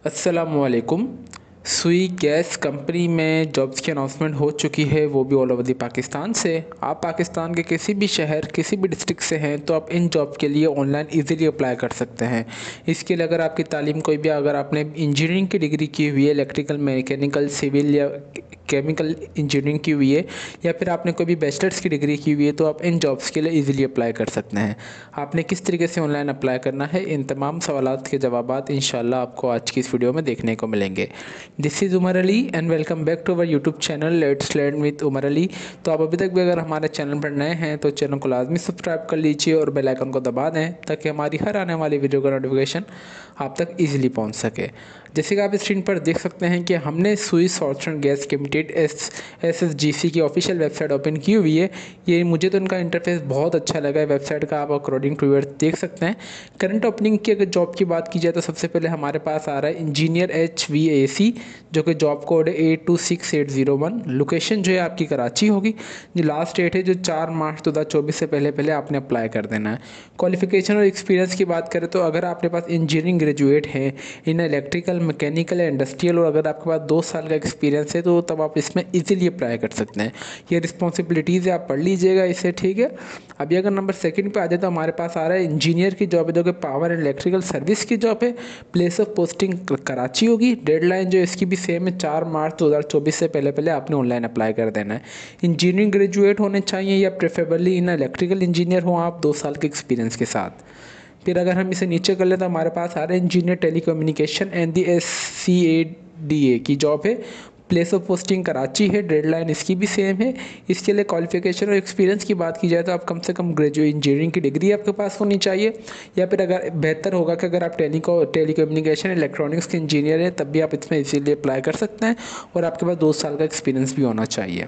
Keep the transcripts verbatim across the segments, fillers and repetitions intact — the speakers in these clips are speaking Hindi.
अस्सलामुअलैकुम। सुई गैस कंपनी में जॉब्स की अनाउंसमेंट हो चुकी है, वो भी ऑल ओवर दी पाकिस्तान से। आप पाकिस्तान के किसी भी शहर किसी भी डिस्ट्रिक्ट से हैं तो आप इन जॉब के लिए ऑनलाइन इजीली अप्लाई कर सकते हैं। इसके लिए अगर आपकी तालीम कोई भी, अगर आपने इंजीनियरिंग की डिग्री की हुई है, इलेक्ट्रिकल, मैकेनिकल, सिविल या केमिकल इंजीनियरिंग की हुई है, या फिर आपने कोई भी बैचलर्स की डिग्री की हुई है, तो आप इन जॉब्स के लिए इजीली अप्लाई कर सकते हैं। आपने किस तरीके से ऑनलाइन अप्लाई करना है, इन तमाम सवालात के जवाबात इंशाल्लाह आपको आज की इस वीडियो में देखने को मिलेंगे। This is Umar Ali and welcome back to our YouTube channel let's learn with Umar Ali. तो आप अभी तक भी अगर हमारे चैनल पर नए हैं तो चैनल को लाजमी सब्सक्राइब कर लीजिए और बेल आइकन को दबा दें ताकि हमारी हर आने वाली वीडियो का नोटिफिकेशन आप तक ईजिली पहुंच सके। जैसे कि आप स्क्रीन पर देख सकते हैं कि हमने Sui salt and gas limited S S S G C की ऑफिशियल वेबसाइट ओपन की हुई है। ये मुझे तो इनका इंटरफेस बहुत अच्छा लगा है वेबसाइट का, आप अकॉर्डिंग टू यूर देख सकते हैं। करंट ओपनिंग की अगर जॉब की बात की जाए तो सबसे पहले हमारे पास आ रहा है engineer H V A C, जो कि जॉब कोड है eight two six eight zero one. Location जो है आपकी कराची होगी। जो लास्ट डेट है जो चार मार्च दो हज़ार चौबीस से पहले पहले आपने अप्लाई कर देना है। क्वालिफिकेशन और एक्सपीरियंस की बात करें तो अगर आपके पास इंजीनियरिंग ग्रेजुएट है इन इलेक्ट्रिकल, मैकेनिकल या इंडस्ट्रियल, और अगर आपके पास दो साल का एक्सपीरियंस है तो तब आप इसमें इजीली अप्लाई कर सकते हैं। ये रिस्पॉन्सिबिलिटीज़ है, आप पढ़ लीजिएगा इसे, ठीक है। अभी अगर नंबर सेकंड पे आ जाए तो हमारे पास आ रहा है इंजीनियर की जॉब है, जो कि पावर एंड इलेक्ट्रिकल सर्विस की जॉब है। प्लेस ऑफ पोस्टिंग कराची होगी। डेडलाइन जो इसकी भी सेम है, चार मार्च दो हज़ार चौबीस से पहले पहले आपने ऑनलाइन अप्लाई कर देना है। इंजीनियरिंग ग्रेजुएट होने चाहिए या प्रेफरेबली इन इलेक्ट्रिकल इंजीनियर हो आप, दो साल के एक्सपीरियंस के साथ। फिर अगर हम इसे नीचे कर लें तो हमारे पास आ रहा है engineer telecommunication and the S C A D A की जॉब है। प्लेस ऑफ पोस्टिंग कराची है। डेडलाइन इसकी भी सेम है। इसके लिए क्वालिफिकेशन और एक्सपीरियंस की बात की जाए तो आप कम से कम ग्रेजुएट इंजीनियरिंग की डिग्री आपके पास होनी चाहिए, या फिर अगर बेहतर होगा कि अगर आप टेलीको टेलीकम्युनिकेशन इलेक्ट्रॉनिक्स के इंजीनियर हैं तब भी आप इसमें इसीलिए अप्लाई कर सकते हैं, और आपके पास दो साल का एक्सपीरियंस भी होना चाहिए।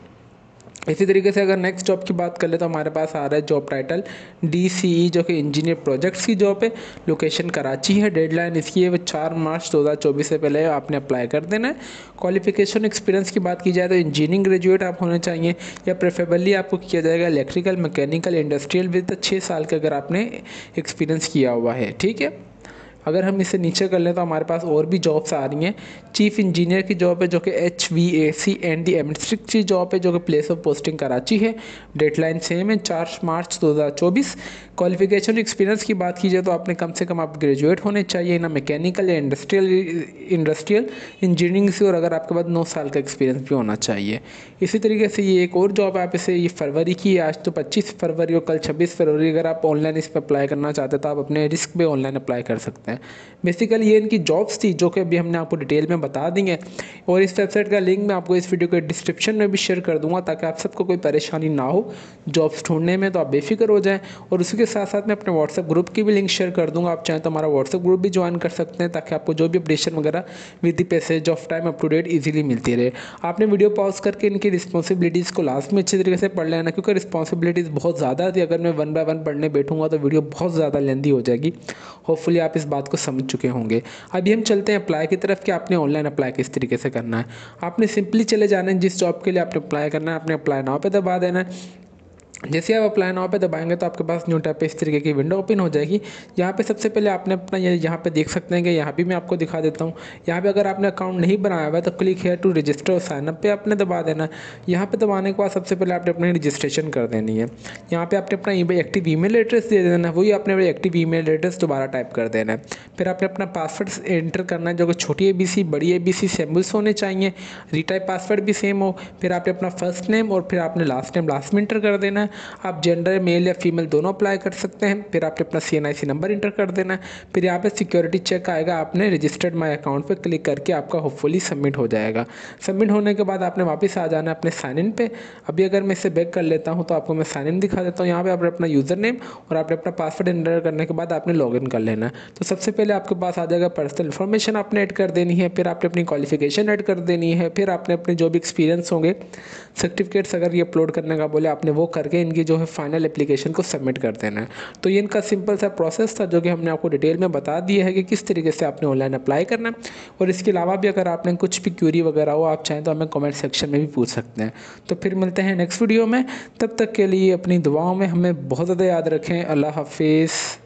इसी तरीके से अगर नेक्स्ट जॉब की बात कर ले तो हमारे पास आ रहा है job title D C E, जो कि इंजीनियर प्रोजेक्ट्स की जॉब है। लोकेशन कराची है। डेडलाइन इसकी है वो चार मार्च दो हज़ार चौबीस से पहले आपने अप्लाई कर देना है। क्वालिफिकेशन एक्सपीरियंस की बात की जाए तो इंजीनियरिंग ग्रेजुएट आप होने चाहिए, या प्रेफरेबली आपको किया जाएगा इलेक्ट्रिकल, मैकेनिकल, इंडस्ट्रियल विद छः साल का अगर आपने एक्सपीरियंस किया हुआ है, ठीक है। अगर हम इसे नीचे कर लें तो हमारे पास और भी जॉब्स आ रही हैं। चीफ इंजीनियर की जॉब है, जो कि H V A C and the एमस्ट्रिक की जॉब है, जो कि प्लेस ऑफ पोस्टिंग कराची है। डेडलाइन सेम है, चार मार्च दो हज़ार चौबीस। क्वालिफिकेशन एक्सपीरियंस की बात की जाए तो आपने कम से कम आप ग्रेजुएट होने चाहिए ना मैकेनिकल या इंडस्ट्रियल इंडस्ट्रियल इंजीनियरिंग से, और अगर आपके पास नौ साल का एक्सपीरियंस भी होना चाहिए। इसी तरीके से ये एक और जॉब है, आप इसे ये फरवरी की, आज तो पच्चीस फरवरी और कल छब्बीस फरवरी, अगर आप ऑनलाइन इस पर अप्लाई करना चाहते हैं तो आप अपने रिस्क पे ऑनलाइन अप्लाई कर सकते हैं। बेसिकली ये इनकी जॉब्स थी जो कि अभी हमने आपको डिटेल में बता दी हैं, और इस वेबसाइट का लिंक मैं आपको इस वीडियो के डिस्क्रिप्शन में भी शेयर कर दूंगा ताकि आप सबको कोई परेशानी ना हो जॉब्स ढूंढने में, तो आप बेफिक्र हो जाएं। और उसी के साथ साथ मैं अपने व्हाट्सएप ग्रुप की भी लिंक शेयर कर दूंगा, आप चाहें तो हमारा व्हाट्सएप ग्रुप भी ज्वाइन कर सकते हैं ताकि आपको जो भी अपडेशन वगैरह with the passage of time up to date easily मिलती रहे। आपने वीडियो पॉज करके इनकी रिस्पॉन्सिबिलिटीज़ को लास्ट में अच्छी तरीके से पढ़ लेना, क्योंकि रिस्पॉन्सिबिलिटीज़ बहुत ज़्यादा थी। अगर मैं वन बाय वन पढ़ने बैठूंगा तो वीडियो बहुत ज़्यादा लेंदी हो जाएगी। होपफुली आप इस बात को समझ चुके होंगे। अभी हम चलते हैं अप्लाई की तरफ कि आपने ऑनलाइन अप्लाई किस तरीके से करना है। आपने सिंपली चले जाना है, जिस जॉब के लिए आपने अप्लाई करना है आपने अप्लाई नाउ पे दबा देना है। जैसे आप अप्लाई नाउ पे दबाएंगे तो आपके पास न्यू टैब पे इस तरीके की विंडो ओपन हो जाएगी। यहाँ पे सबसे पहले आपने अपना ये यहाँ पे देख सकते हैं कि यहाँ भी मैं आपको दिखा देता हूँ। यहाँ पे अगर आपने अकाउंट नहीं बनाया हुआ है तो क्लिक हेयर टू रजिस्टर और साइनअप पे आपने दबा देना है। यहाँ पे दबाने के बाद सबसे पहले आपने अपनी रजिस्ट्रेशन कर देनी है। यहाँ पे आपने अपना एक्टिव ईमेल एड्रेस दे देना है, वही आपने एक्टिव ईमेल एड्रेस दोबारा टाइप कर देना है। फिर आपने अपना पासवर्ड एंटर करना है, जो कि छोटी ए बी सी, बड़ी ए बी सी सिंबल्स होने चाहिए। रीटाइप पासवर्ड भी सेम हो। फिर आपने अपना फर्स्ट नेम और फिर आपने लास्ट नेम लास्ट में इंटर कर देना है। आप जेंडर मेल या फीमेल दोनों अप्लाई कर सकते हैं। फिर आपने अपना C N I C number enter कर देना है। फिर यहाँ पे सिक्योरिटी चेक आएगा, आपने रजिस्टर्ड माई अकाउंट पे क्लिक करके आपका होपफुली सबमिट हो जाएगा। सबमिट होने के बाद आपने वापस आ जाना है अपने साइन इन पे। अभी अगर मैं इसे बैक कर लेता हूँ तो आपको मैं साइन इन दिखा देता हूँ। यहाँ पे आपने अपना यूज़र नेम और आपने अपना पासवर्ड एंटर करने के बाद आपने लॉग इन कर लेना है। तो सबसे पहले आपके पास आ जाएगा पर्सनल इन्फॉर्मेशन आपने ऐड कर देनी है, फिर आपने अपनी क्वालिफिकेशन ऐड कर देनी है, फिर आपने अपने जो भी एक्सपीरियंस होंगे, सर्टिफिकेट्स अगर ये अपलोड करने का बोले आपने वो करके इनकी जो है फाइनल एप्लीकेशन को सबमिट कर देना है। तो ये इनका सिंपल सा प्रोसेस था जो कि हमने आपको डिटेल में बता दिया है कि किस तरीके से आपने ऑनलाइन अप्लाई करना है। और इसके अलावा भी अगर आपने कुछ भी क्यूरी वगैरह हो आप चाहें तो हमें कमेंट सेक्शन में भी पूछ सकते हैं। तो फिर मिलते हैं नेक्स्ट वीडियो में, तब तक के लिए अपनी दुआओं में हमें बहुत ज़्यादा याद रखें। अल्लाह हाफिज़।